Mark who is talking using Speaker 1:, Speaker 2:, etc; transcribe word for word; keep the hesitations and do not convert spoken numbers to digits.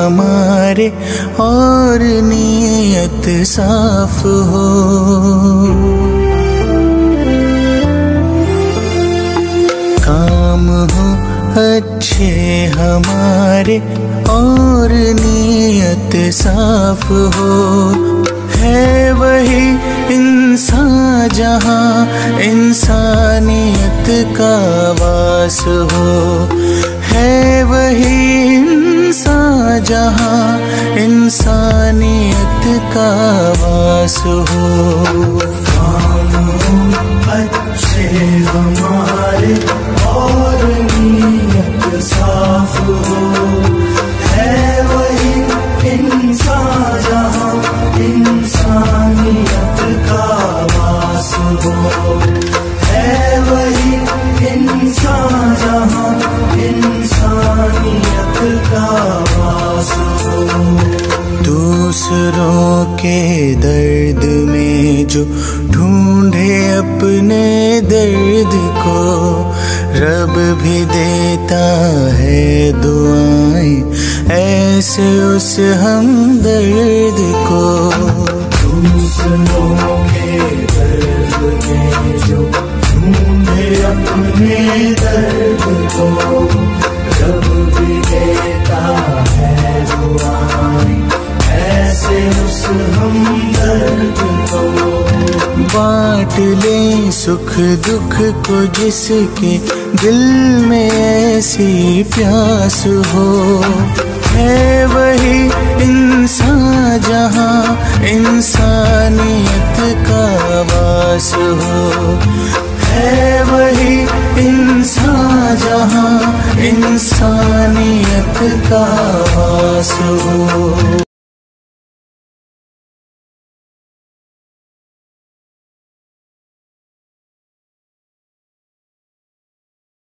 Speaker 1: हमारे और नीयत साफ हो। काम हो अच्छे हमारे और नीयत साफ हो। है वही इंसान जहाँ इंसानियत का वास हो। है वही इंसान जहाँ इंसानियत का वास हो। काम हो अच्छे हमारे और नीयत साफ हो। है वही इंसान जहाँ इंसानियत का वास हो। है वही इंसान जहाँ इंसानियत का वास हो। दूसरों के दर्द में जो ढूंढे अपने दर्द को, रब भी देता है दुआएं ऐसे उस हमदर्द को। दूसरों के दर्द में जो ढूंढे अपने दर्द को, रब भी देता है दुआएं ऐसे उस हमदर्द को। बांट ले सुख दुख को जिसके दिल में ऐसी प्यास हो। है वही इंसान जहाँ इंसानियत का वास हो। है वही इंसान जहाँ इंसानियत का वास हो।